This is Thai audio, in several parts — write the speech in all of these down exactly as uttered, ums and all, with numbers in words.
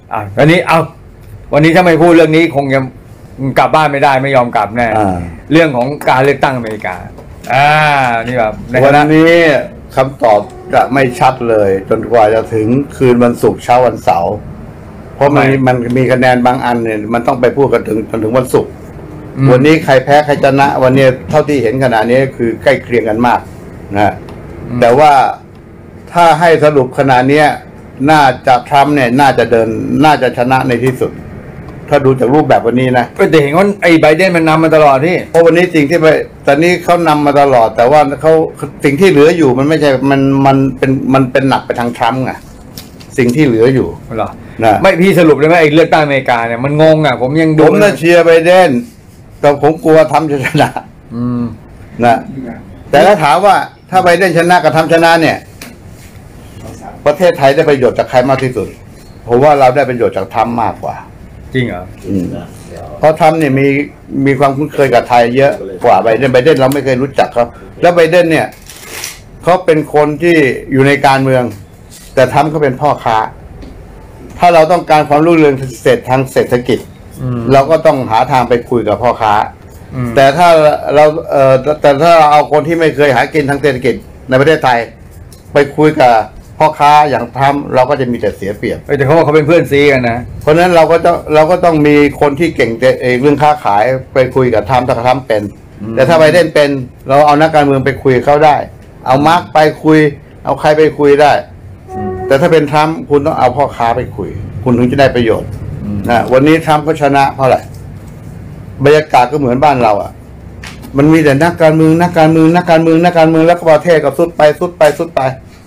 อ่ะวันนี้เอาวันนี้ถ้าไม่พูดเรื่องนี้คงจะกลับบ้านไม่ได้ไม่ยอมกลับแน่เรื่องของการเลือกตั้งอเมริกาอ่านี่แบบวันนี้คำตอบจะไม่ชัดเลยจนกว่าจะถึงคืนวันศุกร์เช้าวันเสาร์เพราะมันมันมีคะแนนบางอันเนี่ยมันต้องไปพูดกันถึงจนถึงวันศุกร์วันนี้ใครแพ้ใครชนะวันนี้เท่าที่เห็นขณะนี้คือใกล้เคียงกันมากนะแต่ว่าถ้าให้สรุปขณะนี้น่าจะทรัมป์เนี่ยน่าจะเดินน่าจะชนะในที่สุดถ้าดูจากรูปแบบวันนี้นะก็จะเห็นว่าไอ้ไบเดนมันนำมาตลอดที่เพราะวันนี้สิ่งที่ไปตอนนี้เขานำมาตลอดแต่ว่าเขาสิ่งที่เหลืออยู่มันไม่ใช่มันมันเป็นมันเป็นหนักไปทางทรัมป์ไงสิ่งที่เหลืออยู่เหรอนะไม่พี่สรุปเลยว่าไอ้เลือกตั้งอเมริกาเนี่ยมันงงอ่ะผมยังดูผมน่าเชียร์ไบเดนแต่ผมกลัวทรัมป์จะชนะอืมนะแต่ถ้าถามว่าถ้าไบเดนชนะกับทรัมป์ชนะเนี่ยประเทศไทยได้ประโยชน์จากใครมากที่สุดผมว่าเราได้ประโยชน์จากทรัมป์มากกว่าจริงเหรอเพราะทรัมป์เนี่ยมีมีความคุ้นเคยกับไทยเยอะกว่าไบเดนไบเดนเราไม่เคยรู้จักเขาแล้วไบเดนเนี่ยเขาเป็นคนที่อยู่ในการเมืองแต่ทรัมป์เขาเป็นพ่อค้าถ้าเราต้องการความรุ่งเรืองเศรษฐทางเศรษฐกิจเราก็ต้องหาทางไปคุยกับพ่อค้าแต่ถ้าเราเอ่อแต่ถ้าเราเอาคนที่ไม่เคยหากินทางเศรษฐกิจในประเทศไทยไปคุยกับพ่อค้าอย่างทรัมป์เราก็จะมีแต่เสียเปรียบแต่เขาบอกเขาเป็นเพื่อนซีกันนะเพราะฉะนั้นเราก็ต้องเราก็ต้องมีคนที่เก่งเรื่องค้าขายไปคุยกับทรัมป์ถ้าทรัมป์เป็นแต่ถ้าไบเดนเป็นเราเอานักการเมืองไปคุยเขาได้เอามาร์กไปคุยเอาใครไปคุยได้แต่ถ้าเป็นทรัมป์คุณต้องเอาพ่อค้าไปคุยคุณถึงจะได้ประโยชน์นะวันนี้ทรัมป์ก็ชนะเพราะอะไรบรรยากาศก็เหมือนบ้านเราอ่ะมันมีแต่นักการเมืองนักการเมืองนักการเมืองนักการเมืองแล้วก็ประเทศก็สุดไปสุดไปสุดไป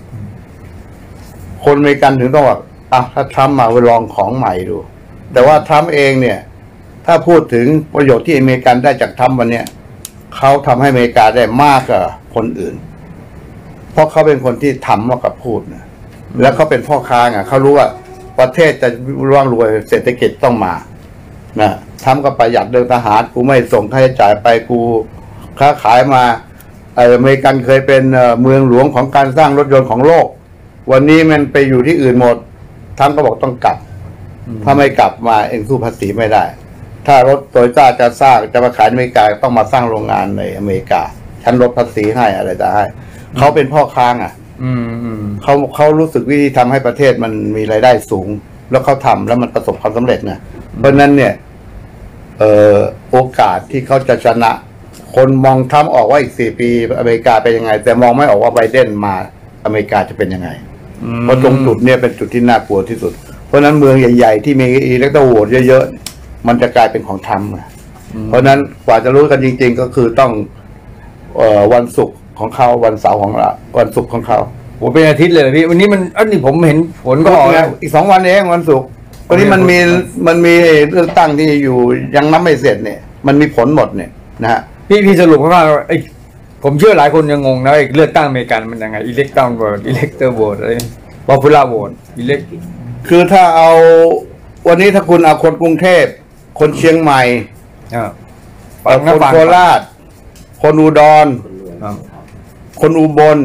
คนอเมริกันถึงต้องว่าอ่ะถ้าทรัมป์มาลองของใหม่ดูแต่ว่าทรัมป์เองเนี่ยถ้าพูดถึงประโยชน์ที่อเมริกันได้จากทรัมป์วันเนี้ยเขาทำให้อเมริกาได้มากกว่าคนอื่นเพราะเขาเป็นคนที่ทำมากกว่าพูดนะแล้วเขาเป็นพ่อค้าไงเขารู้ว่าประเทศจะร่ำรวยเศรษฐกิจต้องมานะทำก็ประหยัดเรื่องทหารกูไม่ส่งค่าใช้จ่ายไปกูค้าขายมาอเมริกันเคยเป็นเมืองหลวงของการสร้างรถยนต์ของโลกวันนี้มันไปอยู่ที่อื่นหมดทรัมป์ก็บอกต้องกลับถ้าไม่กลับมาเองสู้ภาษีไม่ได้ถ้ารถโตโยต้าจะสร้างจะมาขายอเมริกาต้องมาสร้างโรงงานในอเมริกาฉันลดภาษีให้อะไรจะให้เขาเป็นพ่อค้าอ่ะเขาเขารู้สึกวิธีทำให้ประเทศมันมีรายได้สูงแล้วเขาทำแล้วมันประสบความสำเร็จนะเพราะนั้นเนี่ยเอ่อโอกาสที่เขาจะชนะคนมองทรัมป์ออกว่าอีกสี่ปีอเมริกาเป็นยังไงแต่มองไม่ออกว่าไบเดนมาอเมริกาจะเป็นยังไงเพราะตรงจุดเนี่ยเป็นจุดที่น่ากลัวที่สุดเพราะนั้นเมืองใหญ่ๆที่มีอิเล็กโทรโหวตเยอะๆมันจะกลายเป็นของทรัมป์เพราะนั้นกว่าจะรู้กันจริงๆก็คือต้องเอ่อวันศุกร์ของเขาวันเสาร์ของเราวันศุกร์ของเขาผมเป็นอาทิตย์เลยพี่วันนี้มันอันนี้ผมเห็นผลก็ออกแล้วอีกสองวันเองวันศุกร์วันนี้มันมีมันมีเลือกตั้งที่อยู่ยังนับไม่เสร็จเนี่ยมันมีผลหมดเนี่ยนะฮะพี่พี่สรุปว่าไอ้ผมเชื่อหลายคนยังงงนะไอ้เลือกตั้งอเมริกันมันยังไงอิเล็กตั้งโหวตอิเล็กเตอร์โหวตอะไรป๊อปปูล่าโหวตอิเล็กคือถ้าเอาวันนี้ถ้าคุณเอาคนกรุงเทพคนเชียงใหม่คนโคราชคนอุดรคนอุบล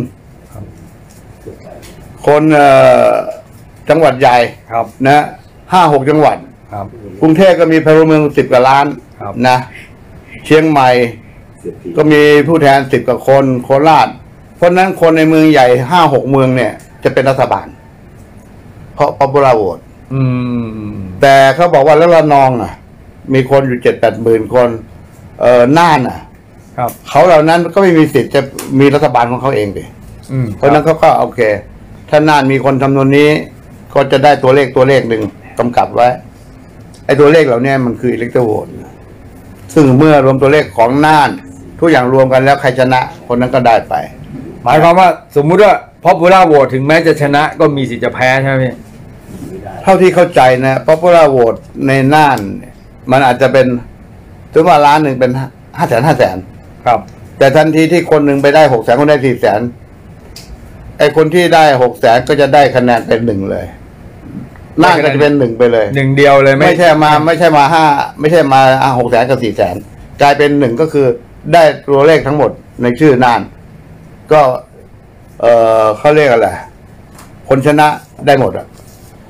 คนจังหวัดใหญ่นะห้าหกจังหวัดกรุงเทพก็มีพลเมืองสิบกว่าล้านนะเชียงใหม่ก็มีผู้แทนสิบกว่าคนโคราชเพราะนั้นคนในเมืองใหญ่ห้าหกเมืองเนี่ยจะเป็นรัฐบาลเพราะ popular vote แต่เขาบอกว่าแล้วระนองอ่ะมีคนอยู่เจ็ดแปดหมื่นคนเอ่อน่านอ่ะเขาเหล่านั้นก็ไม่มีสิทธิ์จะมีรัฐบาลของเขาเองดิเพราะนั้นเขาก็โอเคถ้าน่านมีคนจำนวนนี้ก็จะได้ตัวเลขตัวเลขหนึ่งกำกับไว้ไอ้ตัวเลขเหล่านี้มันคืออิเล็กโทรโหวตซึ่งเมื่อรวมตัวเลขของน่านทุกอย่างรวมกันแล้วใครชนะคนนั้นก็ได้ไปหมายความว่าสมมุติว่าpopular vote ถึงแม้จะชนะก็มีสิทธิ์จะแพ้ใช่ไหมพี่เท่าที่เข้าใจนะ popular vote ในน่านมันอาจจะเป็นถึงว่าล้านหนึ่งเป็นห้าแสนห้าแสนครับแต่ทันทีที่คนหนึ่งไปได้หกแสนคนได้สี่แสนไอ้คนที่ได้หกแสนก็จะได้คะแนนเป็นหนึ่งเลยน่าจะเป็นหนึ่งไปเลยหนึ่งเดียวเลยไม่ใช่มาไม่ใช่มาห้าไม่ใช่มาหกแสนกับสี่แสนกลายเป็นหนึ่งก็คือได้ตัวเลขทั้งหมดในชื่อน่านก็เออเขาเรียกอะไรคนชนะได้หมดอ่ะ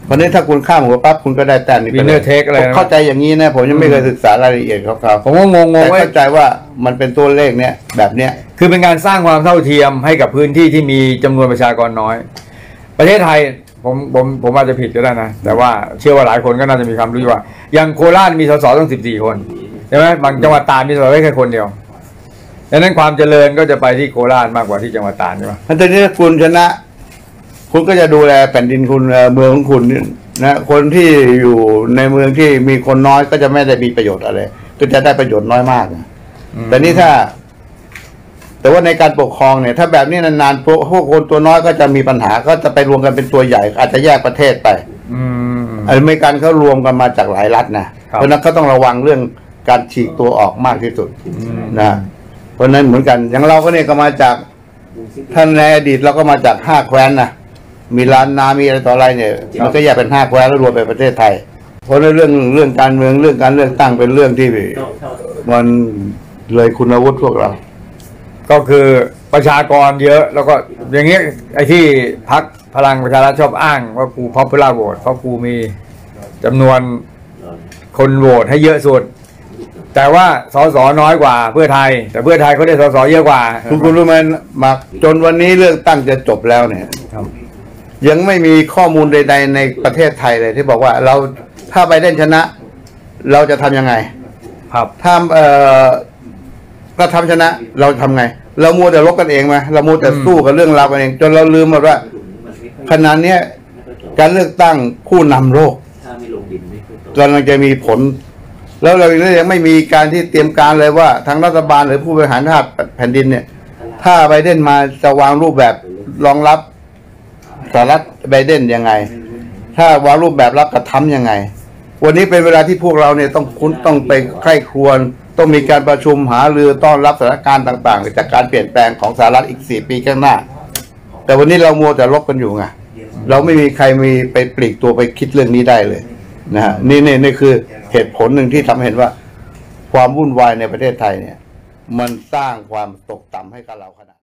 เพราะนี้ถ้าคุณข้ามหัวปั๊บคุณก็ได้แต้มนี้ไปวินเนเลอย ร์เทคอะไรนะเข้าใจอย่างนี้นะผมยังไม่เคยศึกษารายละเอียดของเขาผมก็งงแต่ๆว่าเข้าใจว่ามันเป็นตัวเลขเนี้ยแบบเนี้ยคือเป็นการสร้างความเท่าเทียมให้กับพื้นที่ที่มีจำนวนประชากรน้อย ประเทศไทยผมผมผมอาจจะผิดก็ได้นะแต่ว่าเชื่อว่าหลายคนก็น่าจะมีความรู้ว่าอย่างโคราชมีสสต้องสิบสี่คนใช่ไหมบางจังหวัดตราดมีสสแค่คนเดียวดังนั้นความเจริญก็จะไปที่โคราชมากกว่าที่จังหวัดตราดใช่ไหมเพราะฉะนั้นถ้าคุณชนะ คุณก็จะดูแลแผ่นดินคุณเอ่อเมืองของคุณนี่นะคนที่อยู่ในเมืองที่มีคนน้อยก็จะไม่ได้มีประโยชน์อะไรก็จะได้ประโยชน์น้อยมากนะแต่นี่ถ้า แต่ว่าในการปกครองเนี่ย ถ้าแบบนี้นานๆพวกพวกคนตัวน้อยก็จะมีปัญหาก็จะไปรวมกันเป็นตัวใหญ่ อาจจะแยกประเทศไปอืมอเมริกันเขารวมกันมาจากหลายรัฐนะครับ เพราะฉะนั้นเขาต้องระวังเรื่องการฉีกตัวออกมากที่สุดนะเพราะฉะนั้นเหมือนกันอย่างเราก็เนี่ยก็มาจากท่านในอดีตเราก็มาจากห้าแคว้นนะมีล้านนามีอะไรต่ออะไรเนี่ยมันก็แยกเป็นห้าแคว้นแล้วรวมเป็นประเทศไทย เพราะในเรื่องเรื่องการเมืองเรื่องการเลือกตั้งเป็นเรื่องที่มันเลยคุณวุฒิพวกเราก็คือประชากรเยอะแล้วก็อย่างเงี้ยไอ้ที่พรรคพลังประชารัฐชอบอ้างว่ากู popular vote เพราะกูมีจำนวนคนโหวตให้เยอะสุด แต่ว่าสสน้อยกว่าเพื่อไทย แต่เพื่อไทยเขาได้สสเยอะกว่าคุณคุณรู้ไหมมาจนวันนี้เลือกตั้งจะจบแล้วเนี่ยครับยังไม่มีข้อมูลใดๆในประเทศไทยเลยที่บอกว่าเราถ้าไบเดนชนะ เราจะทำยังไงครับถ้าเอ่อถ้าทำชนะเราทำไง เรามัวแต่ลบกันเองไหมเรามัวแต่สู้กับเรื่องราวกันเอง จนเราลืมหมดว่าขณะเนี้ยการเลือกตั้งผู้นำโลกกำลังจะมีผล แล้วเรายังไม่มีการที่เตรียมการเลยว่าทางรัฐบาลหรือผู้บริหารทาสแผ่นดินเนี่ย ถ้าไบเดนมาจะวางรูปแบบรองรับสหรัฐไบเดนยังไง ถ้าวางรูปแบบรับกระทำยังไง วันนี้เป็นเวลาที่พวกเราเนี่ยต้องคุ้นต้องไปใคร่ครวญต้องมีการประชุมหารือต้อนรับสถานการณ์ต่างๆจากการเปลี่ยนแปลงของสหรัฐอีกสี่ปีข้างหน้า แต่วันนี้เรามัวแต่ลบกันอยู่ไงเราไม่มีใครมีไปปลีกตัวไปคิดเรื่องนี้ได้เลยนะฮะนี่นี่นี่คือเหตุผลหนึ่งที่ทำให้เห็นว่าความวุ่นวายในประเทศไทยเนี่ย มันสร้างความตกต่ำให้กับเราขนาด